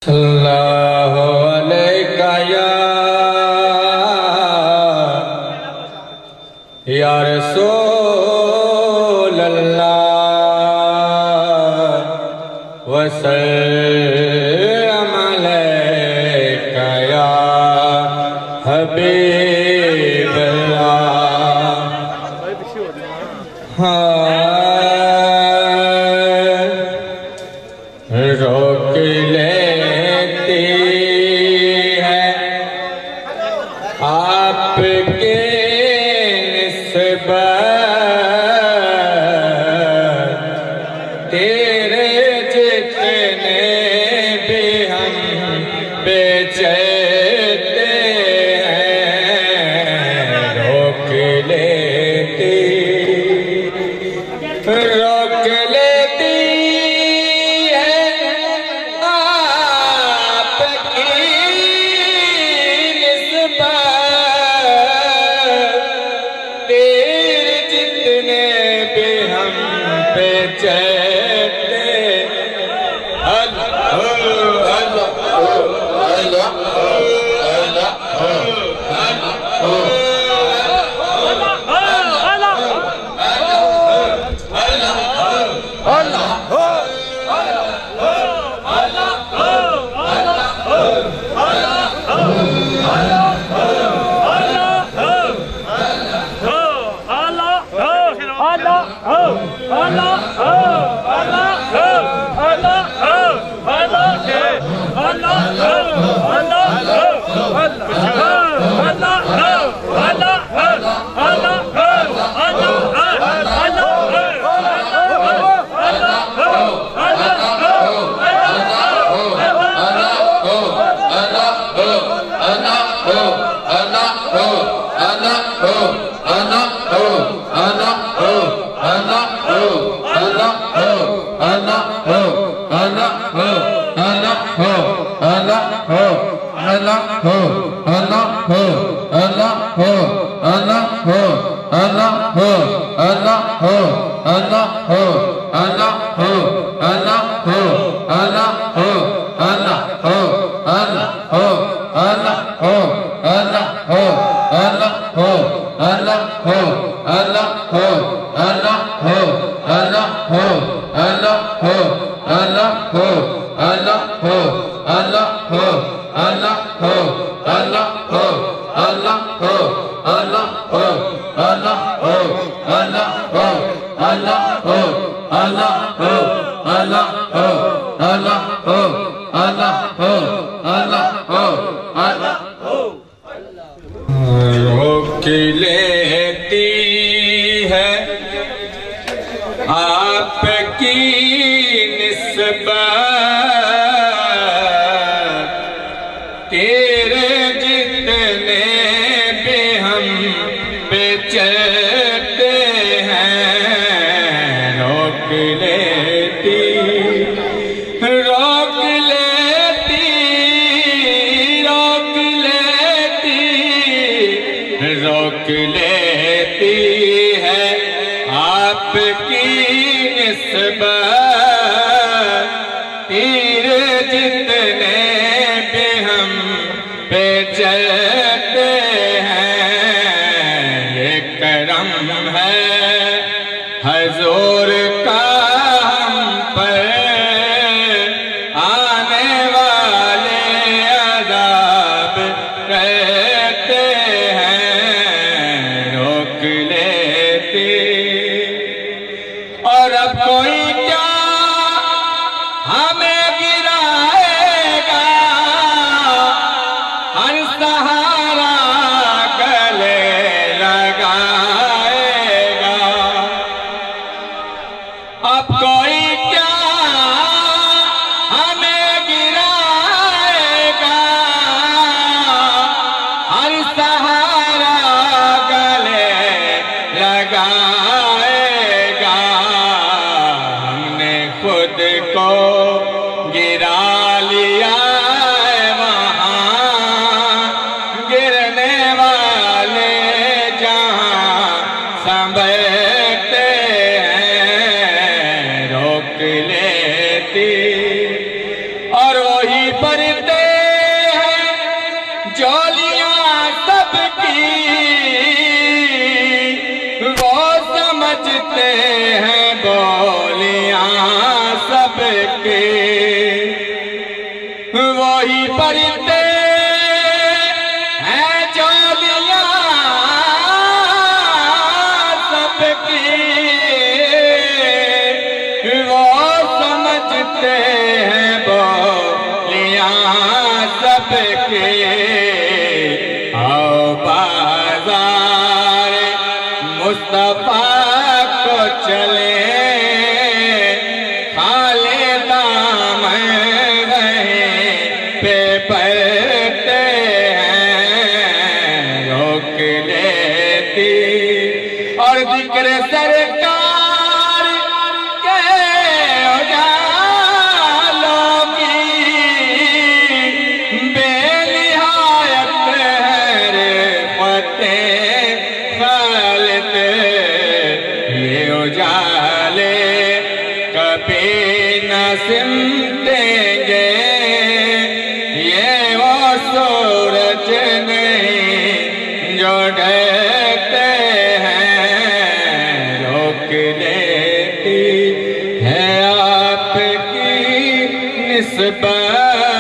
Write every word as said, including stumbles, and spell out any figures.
सल्लल्लाहु अलैका या रसूल अल्लाह वसल्लम अलैका या हबीब अल्लाह। हाँ रोक लेती है आपके निस्बत तेरे जितने भी हम बेचैते हैं। रोक लेती रोक लेती रोक लेती है आपकी निस्बत तेरे जितने भी हम बेचैते हैं। रोक लेती रोक लेती रोक लेती रोक लेती है आपकी निस्बत तेरे जितने भी हम बेचैते हैं। ये करम है हुजूर का हम पर आने वाले अज़ाब रहते हैं। रोक लेती और अब कोई क्या हमें गिराएगा, हर सहारा गले लगाएगा। अब कोई क्या हमें गिराएगा, हर सहारा गले लगाएगा। हमने खुद को गिरा लिया वहाँ गिरने वाले जहाँ संभलते हैं। रोक लेती और वही पर वो समझते हैं बोलियां सबके, वही परिंदे हैं जोलियां सबकी, वो समझते हैं बोलियां सबके। आओ बाजार मुस्तफा को चले, खाले दामन वहीं पे पड़ते हैं, रोक लेती और जिक्र सरकार के उजालों की बेनिहायत है फतेह खालिद। ये उजाले कभी न सिमटेंगे, ये वो सूरज नहीं जो ढलते हैं, रोक लेती है आपकी निस्बत